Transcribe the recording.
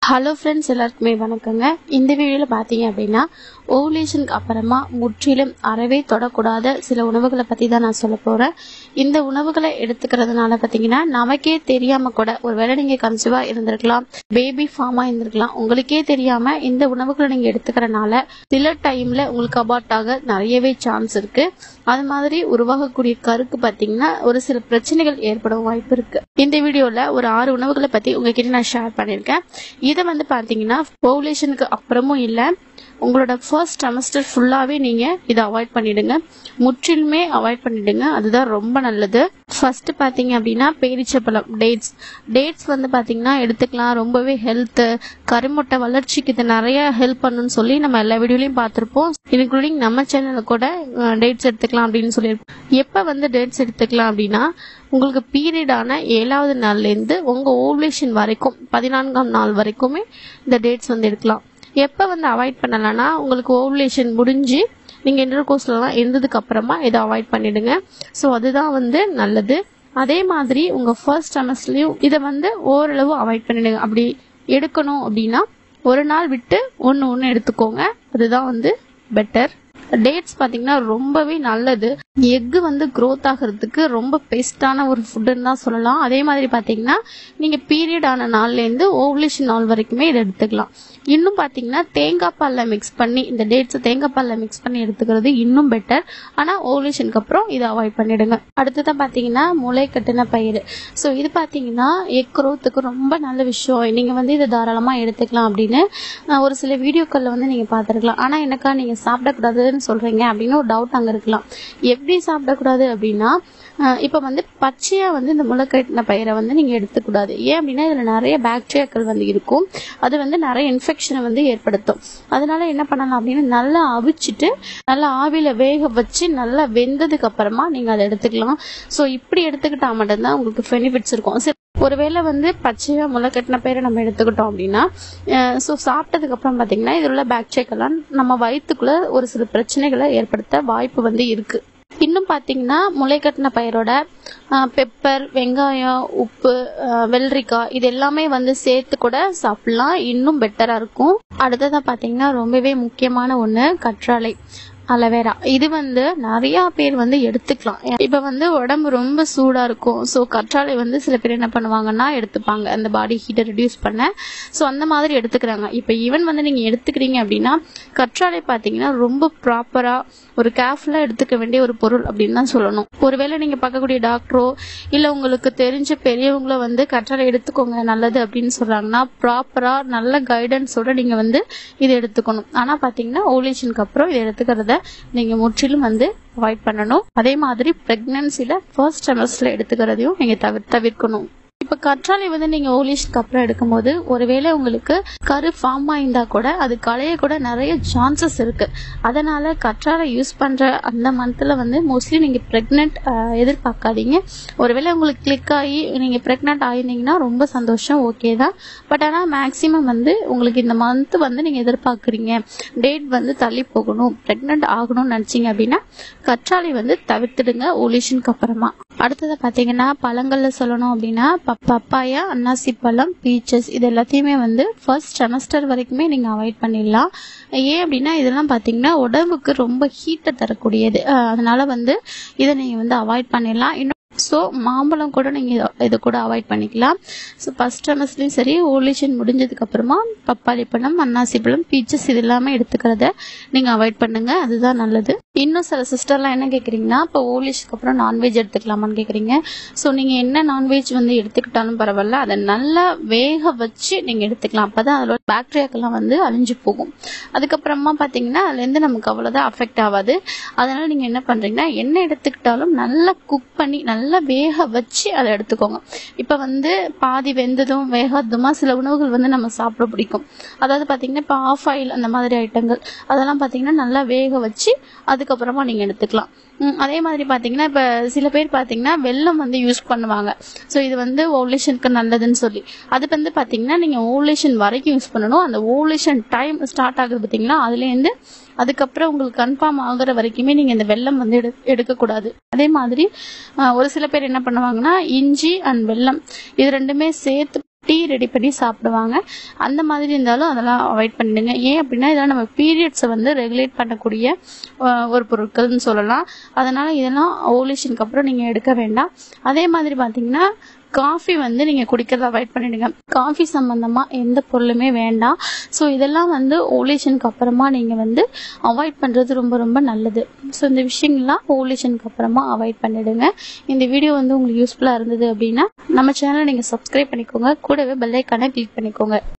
Hello friends, எல்லாருக்குமே வணக்கங்க. இந்த வீடியோவில் பார்த்தீங்க அப்படின்னா ஓவலேஷனுக்கு அப்புறமா முற்றிலும் அறவே தொடக்கூடாத சில உணவுகளை பற்றி தான் நான் சொல்ல போகிறேன். இந்த உணவுகளை எடுத்துக்கிறதுனால பார்த்தீங்கன்னா நமக்கே தெரியாமல் கூட ஒருவேளை நீங்கள் கன்சீவாக இருந்திருக்கலாம், பேபி ஃபார்மாக இருந்திருக்கலாம். உங்களுக்கே தெரியாமல் இந்த உணவுகளை நீங்கள் எடுத்துக்கிறனால சில டைமில் உங்களுக்கு அபார்ட் ஆக நிறையவே சான்ஸ் இருக்குது. அது மாதிரி உருவாகக்கூடிய கருக்கு பார்த்தீங்கன்னா ஒரு சில பிரச்சனைகள் ஏற்பட வாய்ப்பு இருக்குது. இந்த வீடியோவில் ஒரு 6 உணவுகளை பற்றி உங்ககிட்ட நான் ஷேர் பண்ணியிருக்கேன். இதை வந்து பார்த்தீங்கன்னா ஓவலேஷனுக்கு அப்புறமும் இல்லை, உங்களோட ஃபர்ஸ்ட் செமஸ்டர் ஃபுல்லாகவே நீங்கள் இதை அவாய்ட் பண்ணிடுங்க. முற்றிலுமே அவாய்ட் பண்ணிடுங்க, அதுதான் ரொம்ப நல்லது. ஃபர்ஸ்ட் பார்த்தீங்க அப்படின்னா பேரிச்சப்பழம், டேட்ஸ் வந்து பார்த்தீங்கன்னா எடுத்துக்கலாம். ரொம்பவே ஹெல்த்து, கருமுட்டை வளர்ச்சிக்கு இது நிறைய ஹெல்ப் பண்ணுன்னு சொல்லி நம்ம எல்லா வீடியோலையும் பார்த்துருப்போம். இன்க்ளூடிங் நம்ம சேனலில் கூட டேட்ஸ் எடுத்துக்கலாம் அப்படின்னு சொல்லியிருப்போம். எப்போ வந்து டேட்ஸ் எடுத்துக்கலாம் அப்படின்னா உங்களுக்கு பீரியட் ஆன 7வது நாள்லேருந்து உங்கள் ஓவலேஷன் வரைக்கும் 14ஆம் நாள் வரைக்குமே இந்த டேட்ஸ் வந்து எடுக்கலாம். எப்போ வந்து அவாய்ட் பண்ணலாம்னா உங்களுக்கு ஓவலேஷன் முடிஞ்சு நீங்கள் இன்டர்கோர்ஸ்லாம் இருந்ததுக்கு அப்புறமா இதை அவாய்ட் பண்ணிடுங்க. ஸோ அதுதான் வந்து நல்லது. அதே மாதிரி உங்கள் ஃபர்ஸ்ட் செமஸ்டர்லையும் இதை வந்து ஓரளவு அவாய்ட் பண்ணிடுங்க. அப்படி எடுக்கணும் அப்படின்னா ஒரு நாள் விட்டு ஒன்று எடுத்துக்கோங்க, அதுதான் வந்து பெட்டர். டேட்ஸ் பார்த்தீங்கன்னா ரொம்பவே நல்லது. எக்கு வந்து க்ரோத் ஆகிறதுக்கு ரொம்ப பெஸ்ட்டான ஒரு ஃபுட்டுன்னு தான் சொல்லலாம். அதே மாதிரி பார்த்தீங்கன்னா நீங்கள் பீரியட் ஆன நாள்லேருந்து ஓவலேஷன் நாள் வரைக்குமே இதை எடுத்துக்கலாம். இன்னும் பார்த்தீங்கன்னா தேங்காய் பாலில் மிக்ஸ் பண்ணி இந்த டேட்ஸை தேங்காய் பாலில் மிக்ஸ் பண்ணி எடுத்துக்கிறது இன்னும் பெட்டர். ஆனால் ஓவலேஷனுக்கு அப்புறம் இதை அவாய்ட் பண்ணிடுங்க. அடுத்ததான் பார்த்தீங்கன்னா முளை கட்டின பயிறு. ஸோ இது பார்த்தீங்கன்னா எக் க்ரோத்துக்கு ரொம்ப நல்ல விஷயம். நீங்கள் வந்து இதை தாராளமாக எடுத்துக்கலாம் அப்படின்னு ஒரு சில வீடியோக்களில் வந்து நீங்கள் பார்த்துருக்கலாம். ஆனால் எனக்கா நீங்கள் சாப்பிடக்கூடாதுன்னு சொல்றீங்க அப்படின்னு ஒரு டவுட் அங்கே இருக்கலாம். எப்படி சாப்பிடக்கூடாது அப்படின்னா இப்போ வந்து பச்சையாக வந்து இந்த முளைக்கட்டின பயிரை வந்து நீங்கள் எடுத்துக்கூடாது. ஏன் அப்படின்னா இதில் நிறைய பாக்டீரியாக்கள் வந்து இருக்கும், அது வந்து நிறைய இன்ஃபெக்ஷனை வந்து ஏற்படுத்தும். அதனால என்ன பண்ணலாம் அப்படின்னா நல்லா அவிச்சிட்டு நல்லா ஆவியில் வேக வச்சு நல்லா வெந்ததுக்கு அப்புறமா நீங்கள் அதை எடுத்துக்கலாம். ஸோ இப்படி எடுத்துக்கிட்டா மட்டும்தான் உங்களுக்கு பெனிஃபிட்ஸ் இருக்கும். சரி, ஒருவேளை வந்து பச்சையாக முளைக்கட்டின பயிரை நம்ம எடுத்துக்கிட்டோம் அப்படின்னா ஸோ சாப்பிட்டதுக்கு அப்புறம் பார்த்தீங்கன்னா இதில் உள்ள பாக்டீரியாக்கெல்லாம் நம்ம வயிற்றுக்குள்ள ஒரு சில பிரச்சனைகளை ஏற்படுத்த வாய்ப்பு வந்து இருக்கு. இன்னும் பார்த்தீங்கன்னா முளைக்கட்டின பயிரோட பெப்பர், வெங்காயம், உப்பு, வெள்ளரிக்காய் இது எல்லாமே வந்து சேர்த்து கூட சாப்பிடலாம், இன்னும் பெட்டராக இருக்கும். அடுத்ததாக பார்த்தீங்கன்னா ரொம்பவே முக்கியமான ஒன்று கற்றாழை, அலோவேரா. இது வந்து நிறைய பேர் வந்து எடுத்துக்கலாம். இப்ப வந்து உடம்பு ரொம்ப சூடா இருக்கும். ஸோ கற்றாழை வந்து சில பேர் என்ன பண்ணுவாங்கன்னா எடுத்துப்பாங்க அந்த பாடி ஹீட்டை ரெடியூஸ் பண்ண. ஸோ அந்த மாதிரி எடுத்துக்கிறாங்க. இப்போ ஈவன் வந்து நீங்க எடுத்துக்கிறீங்க அப்படின்னா கற்றாழை பார்த்தீங்கன்னா ரொம்ப ப்ராப்பரா ஒரு கேர்ஃபுல்லா எடுத்துக்க வேண்டிய ஒரு பொருள் அப்படின்னு தான் சொல்லணும். ஒருவேளை நீங்க பார்க்கக்கூடிய டாக்டரோ இல்ல உங்களுக்கு தெரிஞ்ச பெரியவங்களோ வந்து கற்றாழை எடுத்துக்கோங்க நல்லது அப்படின்னு சொல்றாங்கன்னா ப்ராப்பரா நல்ல கைடன்ஸோட நீங்க வந்து இதை எடுத்துக்கணும். ஆனா பாத்தீங்கன்னா ஓவலேஷனுக்கு அப்புறம் இதை எடுத்துக்கிறத நீங்க முற்றிலும் வந்து அவாய்ட் பண்ணணும். அதே மாதிரி பிரெக்னன்சில ஃபர்ஸ்ட் செமஸ்டர்ல எடுத்துக்கிறதையும் நீங்க தவிர்க்கணும். இப்ப கற்றாழை வந்து நீங்க ஓவலேஷனுக்கு அப்புறம் எடுக்கும்போது ஒருவேளை உங்களுக்கு கரு ஃபார்ம் ஆயிருந்தா கூட அது களைய கூட நிறைய சான்சஸ் இருக்கு. அதனால கற்றாழை யூஸ் பண்ற அந்த மந்த்ல வந்து மோஸ்ட்லி நீங்க பிரெக்னென்ட் எதிர்பார்க்காதீங்க. ஒருவேளை உங்களுக்கு கிளிக் ஆகி நீங்க பிரெக்னென்ட் ஆயிருந்தீங்கன்னா ரொம்ப சந்தோஷம், ஓகே தான். பட் ஆனா மேக்சிமம் வந்து உங்களுக்கு இந்த மந்த் வந்து நீங்க எதிர்பார்க்குறீங்க, டேட் வந்து தள்ளி போகணும், பிரெக்னென்ட் ஆகணும்னு நினைச்சீங்க அப்படின்னா கற்றாழை வந்து தவிர்த்துடுங்க ஓவலேஷனுக்கு அப்புறமா. அடுத்ததை பார்த்தீங்கன்னா பழங்கள்ல சொல்லணும் அப்படின்னா பப்பாயா, அன்னாசி பழம், பீச்சஸ் இது எல்லாத்தையுமே வந்து ஃபர்ஸ்ட் செமஸ்டர் வரைக்குமே நீங்கள் அவாய்ட் பண்ணிடலாம். ஏன் அப்படின்னா இதெல்லாம் பார்த்தீங்கன்னா உடம்புக்கு ரொம்ப ஹீட்டை தரக்கூடியது. அதனால வந்து இதை நீங்கள் வந்து அவாய்ட் பண்ணிடலாம். இன்னும் ஸோ மாம்பழம் கூட நீங்கள் இதை கூட அவாய்ட் பண்ணிக்கலாம். ஸோ ஃபர்ஸ்ட் செமஸ்டர்லையும் சரி ஓவலேஷன் முடிஞ்சதுக்கு அப்புறமா பப்பாளி பழம், அன்னாசி பழம், பீச்சஸ் இது எல்லாமே எடுத்துக்கிறத நீங்கள் அவாய்ட் பண்ணுங்க, அதுதான் நல்லது. இன்னும் சில சிஸ்டர்லாம் என்ன கேட்குறீங்கன்னா இப்போ ஓவலேஷனுக்கு அப்புறம் நான்வெஜ் எடுத்துக்கலாமான்னு கேட்குறீங்க. ஸோ நீங்கள் என்ன நான்வெஜ் வந்து எடுத்துக்கிட்டாலும் பரவாயில்ல, அதை நல்லா வேக வச்சு நீங்கள் எடுத்துக்கலாம். அப்போ தான் அதில் பாக்டீரியாக்கெல்லாம் வந்து அழிஞ்சு போகும். அதுக்கப்புறமா பார்த்தீங்கன்னா அதுலேருந்து நமக்கு அவ்வளோதான் அஃபெக்ட் ஆகாது. அதனால நீங்கள் என்ன பண்ணுறீங்கன்னா என்ன எடுத்துக்கிட்டாலும் நல்லா குக் பண்ணி நல்லா வேக வச்சு அதை எடுத்துக்கோங்க. இப்போ வந்து பாதி வெந்ததும் வேகாததுமா சில உணவுகள் வந்து நம்ம சாப்பிட பிடிக்கும். அதாவது பார்த்தீங்கன்னா இப்போ ஆஃப் ஆயில் அந்த மாதிரி ஐட்டங்கள் அதெல்லாம் பார்த்தீங்கன்னா நல்லா வேக வச்சு அதுக்கப்புறமா நீங்கள் எடுத்துக்கலாம். அதே மாதிரி பார்த்தீங்கன்னா இப்போ சில பேர் பார்த்தீங்கன்னா வெல்லம் வந்து யூஸ் பண்ணுவாங்க. ஸோ இது வந்து ஓவலேஷனுக்கு நல்லதுன்னு சொல்லி அது வந்து பார்த்தீங்கன்னா நீங்கள் ஓவலேஷன் வரைக்கும் யூஸ் பண்ணணும். அந்த ஓவலேஷன் டைம் ஸ்டார்ட் ஆகுது பார்த்தீங்களா, அதுலேருந்து அதுக்கப்புறம் உங்களுக்கு கன்ஃபார்ம் ஆகுற வரைக்குமே நீங்கள் இந்த வெல்லம் வந்து எடுக்கக்கூடாது. அதே மாதிரி ஒரு சில பேர் என்ன பண்ணுவாங்கன்னா இஞ்சி அண்ட் வெல்லம் இது ரெண்டுமே சேர்த்து டீ ரெடி பண்ணி சாப்பிடுவாங்க. அந்த மாதிரி இருந்தாலும் அதெல்லாம் அவாய்ட் பண்ணிடுங்க. ஏன் அப்படின்னா இதெல்லாம் நம்ம பீரியட்ஸை வந்து ரெகுலேட் பண்ணக்கூடிய ஒரு பொருட்கள்னு சொல்லலாம். அதனால இதெல்லாம் ஓவலேஷனுக்கு அப்புறம் நீங்க எடுக்க வேண்டாம். அதே மாதிரி பாத்தீங்கன்னா காஃபி வந்து நீங்க குடிக்கிறத அவாய்ட் பண்ணிடுங்க. காஃபி சம்பந்தமா எந்த பொருளுமே வேண்டாம். ஸோ இதெல்லாம் வந்து ஓவலேஷனுக்கு அப்புறமா நீங்க வந்து அவாய்ட் பண்றது ரொம்ப ரொம்ப நல்லது. ஸோ இந்த விஷயங்கள்லாம் ஓவலேஷனுக்கு அப்புறமா அவாய்ட் பண்ணிடுங்க. இந்த வீடியோ வந்து உங்களுக்கு யூஸ்ஃபுல்லா இருந்தது அப்படின்னா நம்ம சேனலை நீங்க சப்ஸ்கிரைப் பண்ணிக்கோங்க. கூடவே பெல் ஐக்கானை கிளிக் பண்ணிக்கோங்க.